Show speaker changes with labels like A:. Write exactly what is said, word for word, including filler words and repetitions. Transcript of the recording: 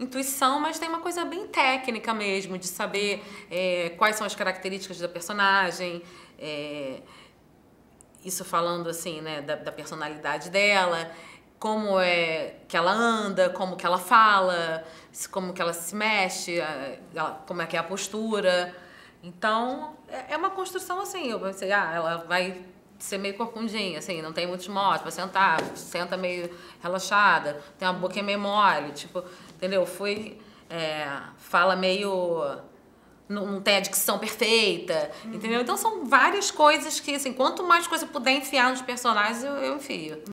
A: intuição, mas tem uma coisa bem técnica mesmo, de saber é, quais são as características da personagem, é, isso falando assim, né, da, da personalidade dela, como é que ela anda, como que ela fala, como que ela se mexe, ela, como é que é a postura. Então, é uma construção assim, eu pensei, ah, ela vai ser meio corcundinha, assim, não tem muitos modos pra sentar, senta meio relaxada, tem uma boquinha meio mole, tipo, entendeu? Fui, é, fala meio... Não, não tem a dicção perfeita, uhum. Entendeu? Então são várias coisas que, assim, quanto mais coisa eu puder enfiar nos personagens, eu, eu enfio.